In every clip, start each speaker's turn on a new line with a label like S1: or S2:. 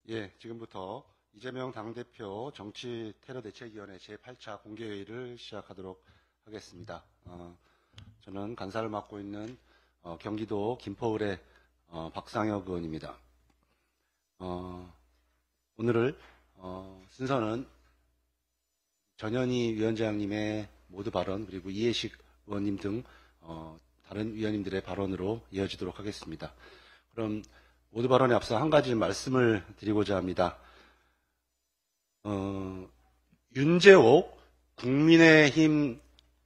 S1: 예, 지금부터 이재명 당대표 정치 테러 대책위원회 제8차 공개회의를 시작하도록 하겠습니다. 저는 간사를 맡고 있는 경기도 김포을의 박상혁 의원입니다. 오늘 순서는 전현희 위원장님의 모두 발언 그리고 이해식 의원님 등 다른 위원님들의 발언으로 이어지도록 하겠습니다. 그럼 모두 발언에 앞서 한 가지 말씀을 드리고자 합니다. 윤재옥 국민의힘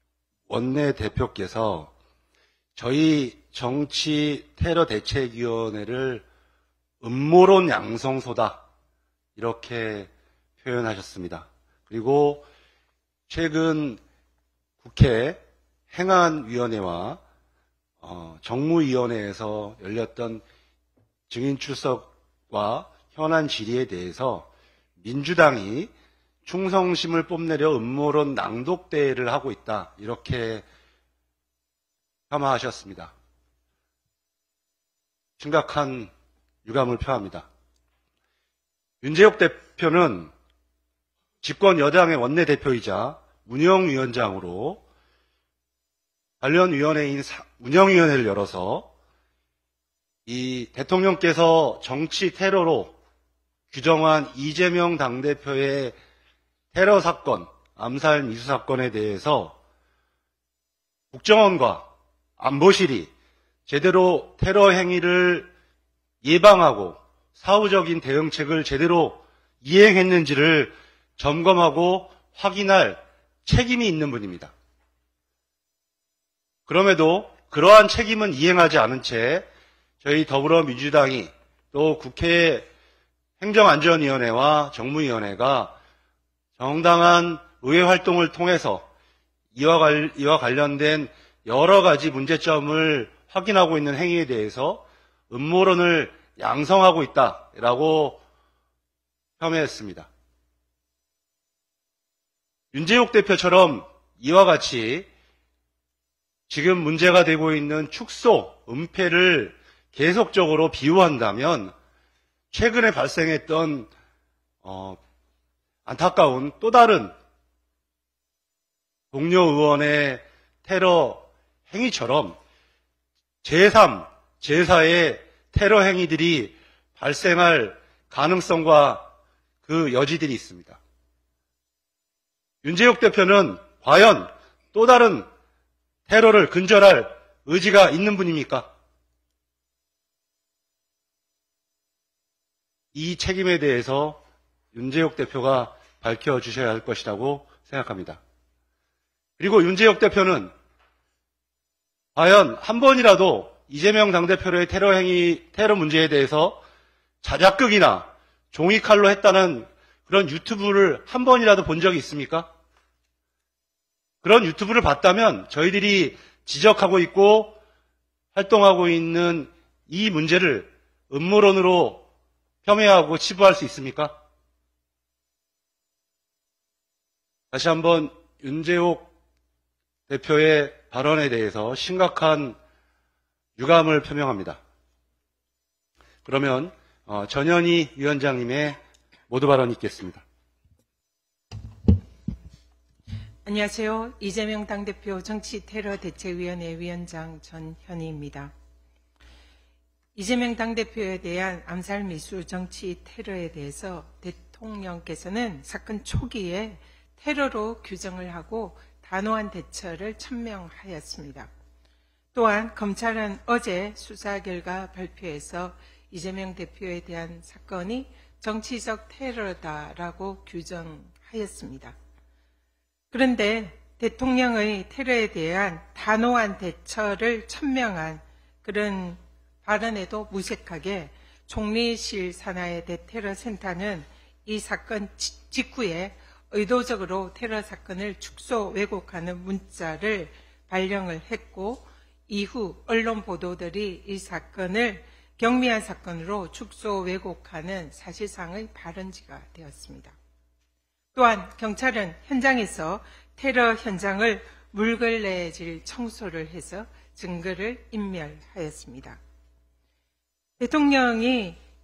S1: 원내대표께서 저희 정치 테러 대책위원회를 음모론 양성소다 이렇게 표현하셨습니다. 그리고 최근 국회 행안위원회와 정무위원회에서 열렸던 증인 출석과 현안 질의에 대해서 민주당이 충성심을 뽐내려 음모론 낭독대회를 하고 있다 이렇게 폄하하셨습니다. 심각한 유감을 표합니다. 윤재옥 대표는 집권 여당의 원내대표이자 운영위원장으로 관련 위원회인 운영위원회를 열어서 이 대통령께서 정치 테러로 규정한 이재명 당대표의 테러 사건, 암살 미수 사건에 대해서 국정원과 안보실이 제대로 테러 행위를 예방하고 사후적인 대응책을 제대로 이행했는지를 점검하고 확인할 책임이 있는 분입니다. 그럼에도 그러한 책임은 이행하지 않은 채 저희 더불어민주당이 또 국회 행정안전위원회와 정무위원회가 정당한 의회 활동을 통해서 이와 관련된 여러 가지 문제점을 확인하고 있는 행위에 대해서 음모론을 양성하고 있다라고 폄훼했습니다. 윤재옥 대표처럼 이와 같이 지금 문제가 되고 있는 축소, 은폐를 계속적으로 비유한다면 최근에 발생했던 안타까운 또 다른 동료 의원의 테러 행위처럼 제3, 제4의 테러 행위들이 발생할 가능성과 그 여지들이 있습니다. 윤재옥 대표는 과연 또 다른 테러를 근절할 의지가 있는 분입니까? 이 책임에 대해서 윤재옥 대표가 밝혀주셔야 할 것이라고 생각합니다. 그리고 윤재옥 대표는 과연 한 번이라도 이재명 당대표의 테러 문제에 대해서 자작극이나 종이칼로 했다는 그런 유튜브를 한 번이라도 본 적이 있습니까? 그런 유튜브를 봤다면 저희들이 지적하고 있고 활동하고 있는 이 문제를 음모론으로 폄훼하고 치부할 수 있습니까? 다시 한번 윤재옥 대표의 발언에 대해서 심각한 유감을 표명합니다. 그러면 전현희 위원장님의 모두 발언이 있겠습니다.
S2: 안녕하세요. 이재명 당대표 정치테러대책위원회 위원장 전현희입니다. 이재명 당대표에 대한 암살 미수 정치 테러에 대해서 대통령께서는 사건 초기에 테러로 규정을 하고 단호한 대처를 천명하였습니다. 또한 검찰은 어제 수사 결과 발표에서 이재명 대표에 대한 사건이 정치적 테러다라고 규정하였습니다. 그런데 대통령의 테러에 대한 단호한 대처를 천명한 그런 발언에도 무색하게 총리실 산하의 대테러 센터는 이 사건 직후에 의도적으로 테러 사건을 축소 왜곡하는 문자를 발령을 했고 이후 언론 보도들이 이 사건을 경미한 사건으로 축소 왜곡하는 사실상의 발언지가 되었습니다. 또한 경찰은 현장에서 테러 현장을 물걸레질 청소를 해서 증거를 인멸하였습니다. 대통령이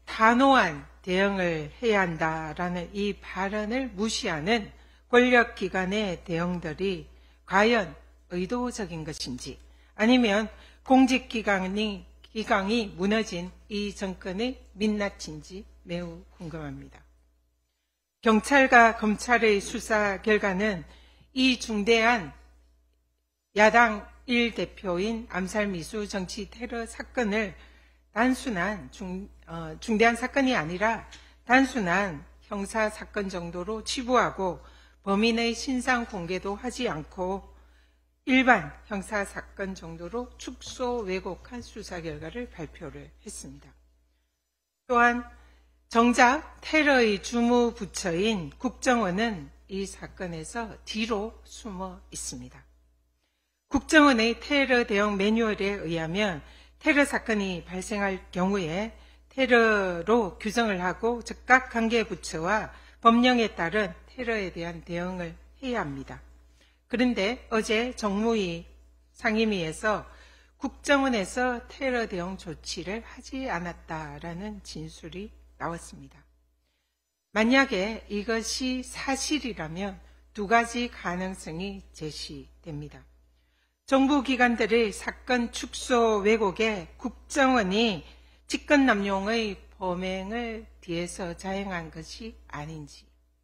S2: 단호한 대응을 해야 한다라는 이 발언을 무시하는 권력기관의 대응들이 과연 의도적인 것인지, 아니면 공직기강이 무너진 이 정권의 민낯인지 매우 궁금합니다. 경찰과 검찰의 수사 결과는 이 중대한 야당 1대표인 암살미수 정치 테러 사건을 단순한 중대한 사건이 아니라 단순한 형사 사건 정도로 치부하고 범인의 신상 공개도 하지 않고 일반 형사 사건 정도로 축소 왜곡한 수사 결과를 발표를 했습니다. 또한 정작 테러의 주무부처인 국정원은 이 사건에서 뒤로 숨어 있습니다. 국정원의 테러 대응 매뉴얼에 의하면 테러 사건이 발생할 경우에 테러로 규정을 하고 즉각 관계부처와 법령에 따른 테러에 대한 대응을 해야 합니다. 그런데 어제 정무위 상임위에서 국정원에서 테러 대응 조치를 하지 않았다라는 진술이 나왔습니다. 만약에 이것이 사실이라면 두 가지 가능성이 제시됩니다. 정부 기관들의 사건 축소 왜곡에 국정원이 직권남용의 범행을 뒤에서 자행한 것이 아닌지,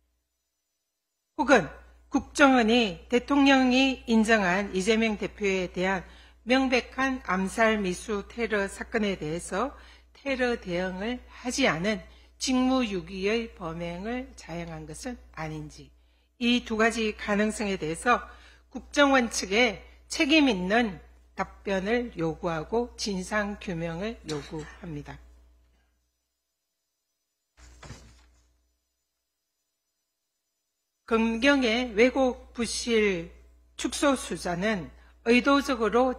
S2: 혹은 국정원이 대통령이 인정한 이재명 대표에 대한 명백한 암살 미수 테러 사건에 대해서 테러 대응을 하지 않은 직무유기의 범행을 자행한 것은 아닌지, 이 두 가지 가능성에 대해서 국정원 측에 책임 있는 답변을 요구하고 진상규명을 요구합니다. 검경의 왜곡 부실 축소 수사는 의도적으로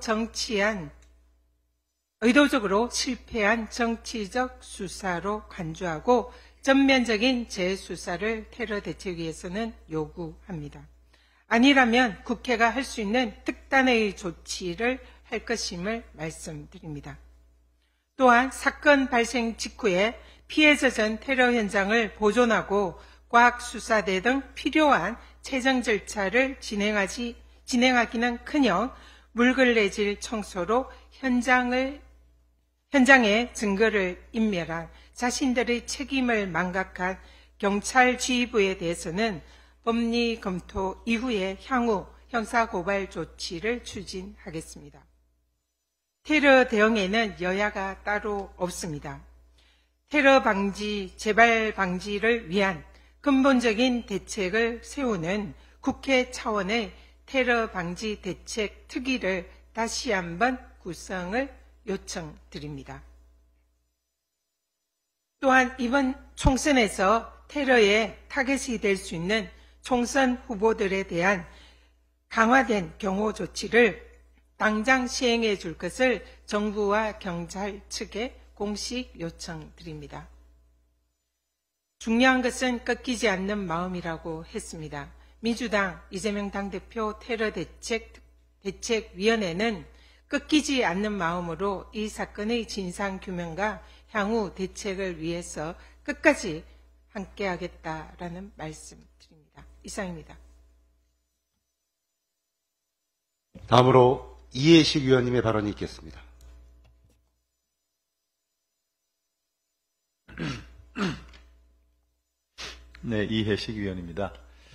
S2: 실패한 정치적 수사로 간주하고 전면적인 재수사를 테러 대책위에서는 요구합니다. 아니라면 국회가 할 수 있는 특단의 조치를 할 것임을 말씀드립니다. 또한 사건 발생 직후에 피해자 전 테러 현장을 보존하고 과학수사대 등 필요한 채정 절차를 진행하기는커녕 물걸레질 청소로 현장의 증거를 인멸한 자신들의 책임을 망각한 경찰 지휘부에 대해서는 법리 검토 이후에 향후 형사고발 조치를 추진하겠습니다. 테러 대응에는 여야가 따로 없습니다. 테러 방지, 재발 방지를 위한 근본적인 대책을 세우는 국회 차원의 테러 방지 대책 특위를 다시 한번 구성을 요청드립니다. 또한 이번 총선에서 테러의 타겟이 될 수 있는 총선 후보들에 대한 강화된 경호 조치를 당장 시행해 줄 것을 정부와 경찰 측에 공식 요청드립니다. 중요한 것은 꺾이지 않는 마음이라고 했습니다. 민주당 이재명 당대표 테러 대책위원회는 꺾이지 않는 마음으로 이 사건의 진상규명과 향후 대책을 위해서 끝까지 함께하겠다라는 말씀드립니다. 이상입니다.
S1: 다음으로 이해식 위원님의 발언이 있겠습니다.
S3: 네, 이해식 위원입니다.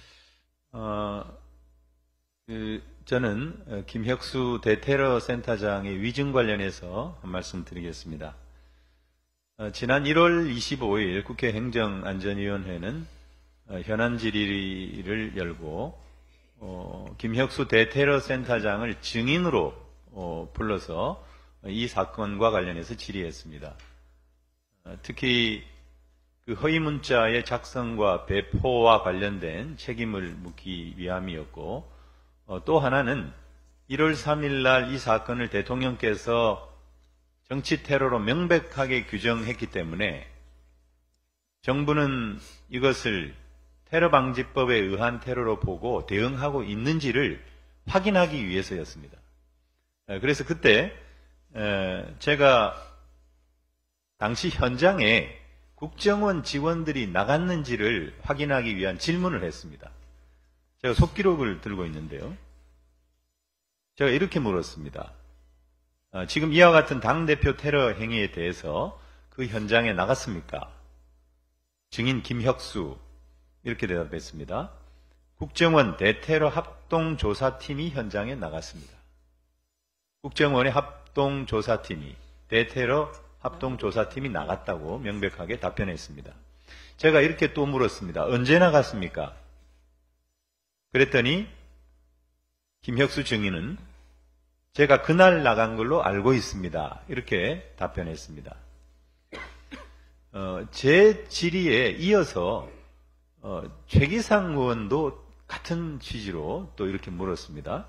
S3: 저는 김혁수 대테러 센터장의 위증 관련해서 한 말씀 드리겠습니다. 지난 1월 25일 국회 행정안전위원회는 현안 질의를 열고 김혁수 대테러 센터장을 증인으로 불러서 이 사건과 관련해서 질의했습니다. 특히 그 허위 문자의 작성과 배포와 관련된 책임을 묻기 위함이었고, 또 하나는 1월 3일 날 이 사건을 대통령께서 정치 테러로 명백하게 규정했기 때문에 정부는 이것을 테러방지법에 의한 테러로 보고 대응하고 있는지를 확인하기 위해서였습니다. 그래서 그때 제가 당시 현장에 국정원 직원들이 나갔는지를 확인하기 위한 질문을 했습니다. 제가 속기록을 들고 있는데요. 제가 이렇게 물었습니다. 지금 이와 같은 당대표 테러 행위에 대해서 그 현장에 나갔습니까? 증인 김혁수 이렇게 대답했습니다. 국정원 대테러 합동조사팀이 현장에 나갔습니다. 국정원의 합동조사팀이 대테러 합동조사팀이 나갔다고 명백하게 답변했습니다. 제가 이렇게 또 물었습니다. 언제 나갔습니까? 그랬더니 김혁수 증인은 제가 그날 나간 걸로 알고 있습니다. 이렇게 답변했습니다. 제 질의에 이어서 최기상 의원도 같은 취지로 또 이렇게 물었습니다.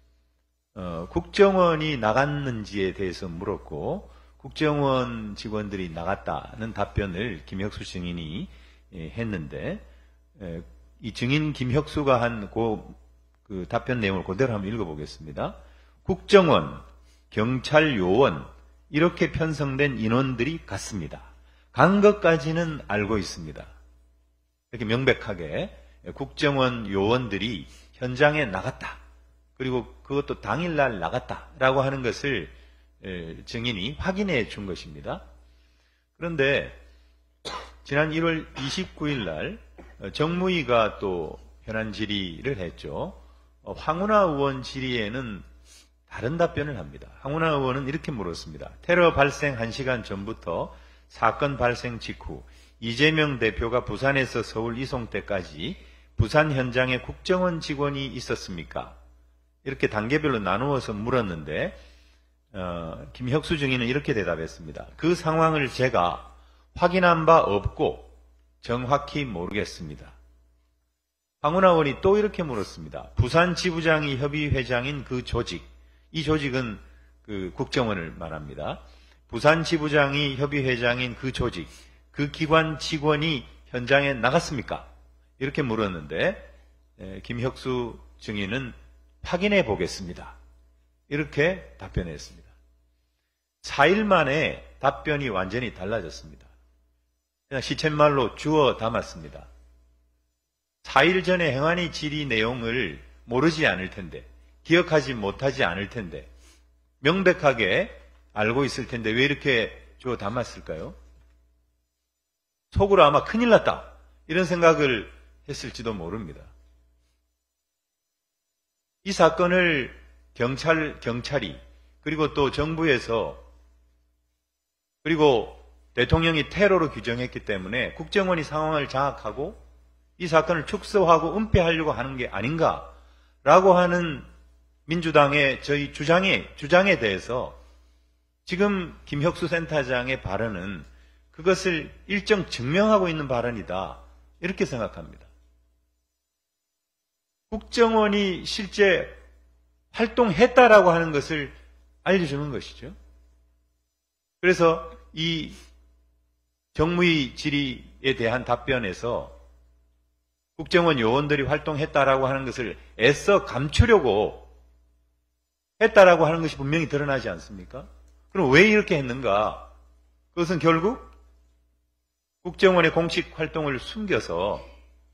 S3: 국정원이 나갔는지에 대해서 물었고 국정원 직원들이 나갔다는 답변을 김혁수 증인이 했는데 이 증인 김혁수가 한 그 답변 내용을 그대로 한번 읽어보겠습니다. 국정원, 경찰 요원 이렇게 편성된 인원들이 갔습니다. 간 것까지는 알고 있습니다. 이렇게 명백하게 국정원 요원들이 현장에 나갔다. 그리고 그것도 당일날 나갔다라고 하는 것을 증인이 확인해 준 것입니다. 그런데 지난 1월 29일 날 정무위가 또 현안 질의를 했죠. 황운하 의원 질의에는 다른 답변을 합니다. 황운하 의원은 이렇게 물었습니다. 테러 발생 1시간 전부터 사건 발생 직후 이재명 대표가 부산에서 서울 이송 때까지 부산 현장에 국정원 직원이 있었습니까? 이렇게 단계별로 나누어서 물었는데 김혁수 증인은 이렇게 대답했습니다. 그 상황을 제가 확인한 바 없고 정확히 모르겠습니다. 황운하 의원이 또 이렇게 물었습니다. 부산 지부장이 협의회장인 그 조직, 이 조직은 그 국정원을 말합니다. 부산 지부장이 협의회장인 그 조직, 그 기관 직원이 현장에 나갔습니까? 이렇게 물었는데 김혁수 증인은 확인해 보겠습니다. 이렇게 답변했습니다. 4일 만에 답변이 완전히 달라졌습니다. 그냥 시쳇말로 주워 담았습니다. 4일 전에 행안위 질의 내용을 모르지 않을 텐데, 기억하지 못하지 않을 텐데, 명백하게 알고 있을 텐데 왜 이렇게 주워 담았을까요? 속으로 아마 큰일 났다 이런 생각을 했을지도 모릅니다. 이 사건을 경찰이 그리고 또 정부에서 그리고 대통령이 테러로 규정했기 때문에 국정원이 상황을 장악하고 이 사건을 축소하고 은폐하려고 하는 게 아닌가라고 하는 민주당의 저희 주장에 대해서 지금 김혁수 센터장의 발언은 그것을 일정 증명하고 있는 발언이다. 이렇게 생각합니다. 국정원이 실제 활동했다라고 하는 것을 알려주는 것이죠. 그래서 이 정무위 질의에 대한 답변에서 국정원 요원들이 활동했다라고 하는 것을 애써 감추려고 했다라고 하는 것이 분명히 드러나지 않습니까? 그럼 왜 이렇게 했는가? 그것은 결국 국정원의 공식 활동을 숨겨서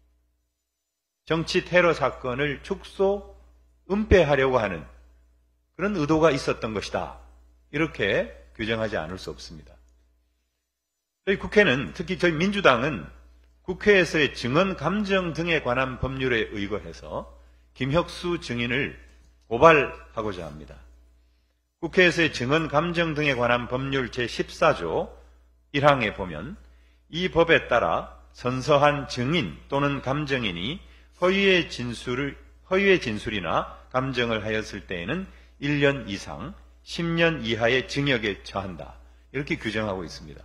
S3: 정치 테러 사건을 축소, 은폐하려고 하는 그런 의도가 있었던 것이다. 이렇게 규정하지 않을 수 없습니다. 저희 국회는, 특히 저희 민주당은 국회에서의 증언 감정 등에 관한 법률에 의거해서 김혁수 증인을 고발하고자 합니다. 국회에서의 증언 감정 등에 관한 법률 제14조 1항에 보면 이 법에 따라 선서한 증인 또는 감정인이 허위의 진술이나 감정을 하였을 때에는 1년 이상 10년 이하의 징역에 처한다. 이렇게 규정하고 있습니다.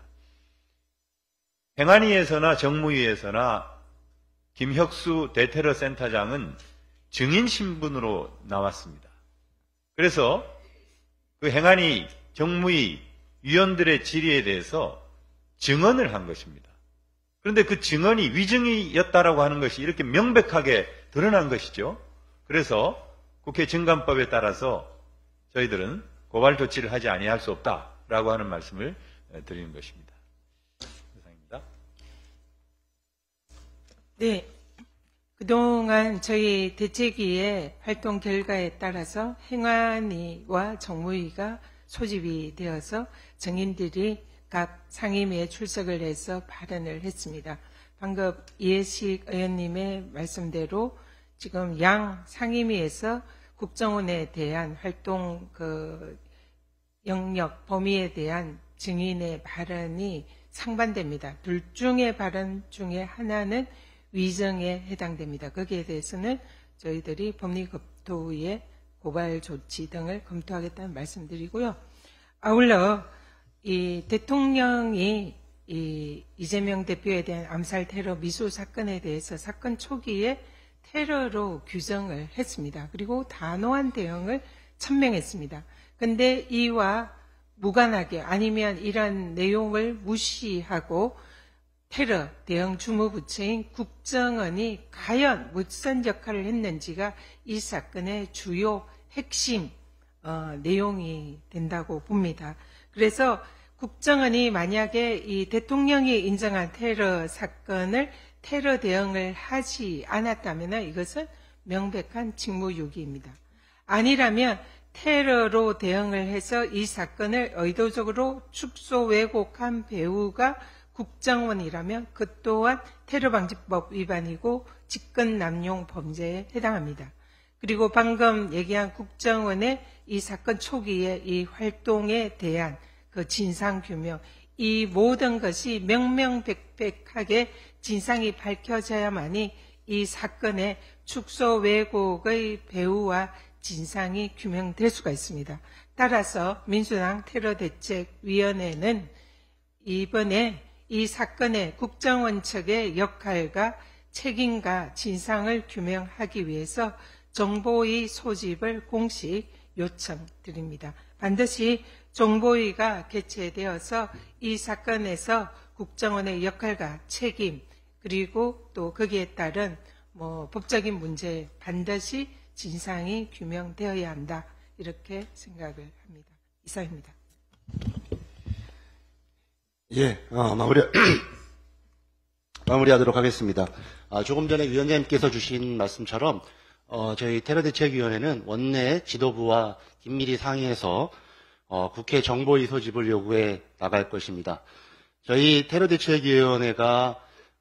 S3: 행안위에서나 정무위에서나 김혁수 대테러 센터장은 증인 신분으로 나왔습니다. 그래서 그 행안위, 정무위 위원들의 질의에 대해서 증언을 한 것입니다. 그런데 그 증언이 위증이었다라고 하는 것이 이렇게 명백하게 드러난 것이죠. 그래서 국회 증감법에 따라서 저희들은 고발 조치를 하지 아니할 수 없다라고 하는 말씀을 드리는 것입니다. 이상입니다.
S2: 네. 그동안 저희 대책위의 활동 결과에 따라서 행안위와 정무위가 소집이 되어서 정인들이 각 상임위에 출석을 해서 발언을 했습니다. 방금 이해식 의원님의 말씀대로 지금 양 상임위에서 국정원에 대한 활동 영역 범위에 대한 증인의 발언이 상반됩니다. 둘 중의 발언 중에 하나는 위정에 해당됩니다. 거기에 대해서는 저희들이 법리검토위의 고발 조치 등을 검토하겠다는 말씀드리고요. 아울러 이 대통령이 이 이재명 대표에 대한 암살 테러 미수 사건에 대해서 사건 초기에 테러로 규정을 했습니다. 그리고 단호한 대응을 천명했습니다. 근데 이와 무관하게 아니면 이런 내용을 무시하고 테러 대응 주무부처인 국정원이 과연 무슨 역할을 했는지가 이 사건의 주요 핵심 내용이 된다고 봅니다. 그래서 국정원이 만약에 이 대통령이 인정한 테러 사건을 테러 대응을 하지 않았다면 이것은 명백한 직무유기입니다. 아니라면 테러로 대응을 해서 이 사건을 의도적으로 축소 왜곡한 배후가 국정원이라면 그 또한 테러방지법 위반이고 직권남용 범죄에 해당합니다. 그리고 방금 얘기한 국정원의 이 사건 초기에 이 활동에 대한 그 진상규명, 이 모든 것이 명명백백하게 진상이 밝혀져야만이 이 사건의 축소 왜곡의 배후와 진상이 규명될 수가 있습니다. 따라서 민주당 테러대책위원회는 이번에 이 사건의 국정원 측의 역할과 책임과 진상을 규명하기 위해서 정보위 소집을 공식 요청드립니다. 반드시 정보위가 개최되어서 이 사건에서 국정원의 역할과 책임 그리고 또 거기에 따른 법적인 문제 반드시 진상이 규명되어야 한다 이렇게 생각을 합니다. 이상입니다.
S1: 예, 마무리하도록 하겠습니다. 조금 전에 위원장님께서 주신 말씀처럼 저희 테러대책위원회는 원내 지도부와 긴밀히 상의해서 국회 정보위 소집을 요구해 나갈 것입니다. 저희 테러대책위원회가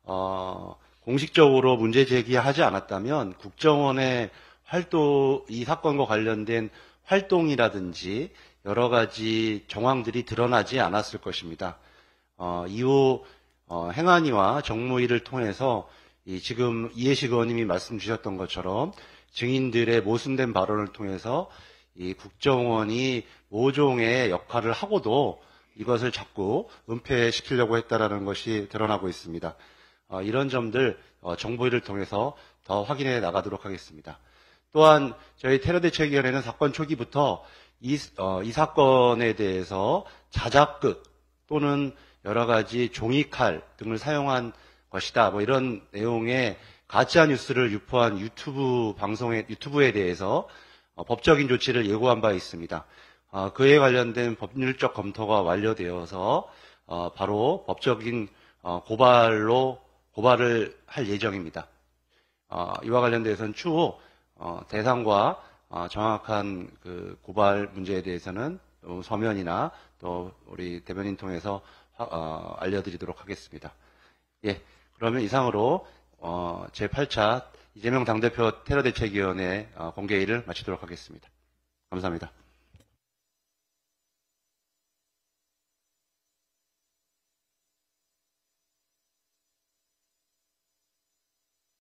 S1: 공식적으로 문제 제기하지 않았다면 국정원의 이 사건과 관련된 활동이라든지 여러 가지 정황들이 드러나지 않았을 것입니다. 이후 행안위와 정무위를 통해서 지금 이해식 의원님이 말씀 주셨던 것처럼 증인들의 모순된 발언을 통해서 이 국정원이 모종의 역할을 하고도 이것을 자꾸 은폐시키려고 했다라는 것이 드러나고 있습니다. 이런 점들 정보위를 통해서 더 확인해 나가도록 하겠습니다. 또한 저희 테러대책위원회는 사건 초기부터 이 사건에 대해서 자작극 또는 여러 가지 종이칼 등을 사용한 것이다. 이런 내용의 가짜 뉴스를 유포한 유튜브에 대해서 법적인 조치를 예고한 바 있습니다. 그에 관련된 법률적 검토가 완료되어서 바로 법적인 고발을 할 예정입니다. 이와 관련돼서는 추후 대상과 정확한 그 고발 문제에 대해서는 서면이나 또 우리 대변인 통해서 알려드리도록 하겠습니다. 예, 그러면 이상으로 제8차 이재명 당대표 테러대책위원회 공개회의를 마치도록 하겠습니다. 감사합니다.